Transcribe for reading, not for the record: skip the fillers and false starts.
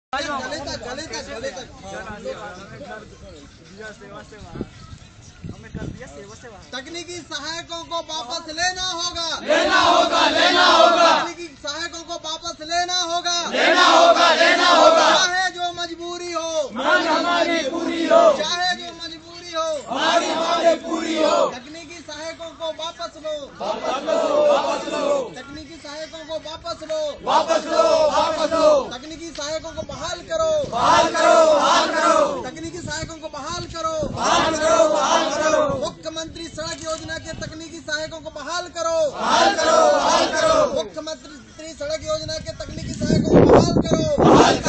तकनीकी सहायकों को वापस लेना होगा। तकनीकी सहायकों को वापस लेना होगा। चाहे जो मजबूरी हो, हमारी पूरी हो। चाहे जो मजबूरी हो, हमारी पूरी हो। तकनीकी सहायकों को वापस लो। तकनीकी सहायकों को वापस लो। तकनीकी सहायकों को बहाल करो। तकनीकी सहायकों को बहाल करो। मुख्यमंत्री सड़क योजना के तकनीकी सहायकों को बहाल करो। मुख्यमंत्री सड़क योजना के तकनीकी सहायकों को बहाल करो।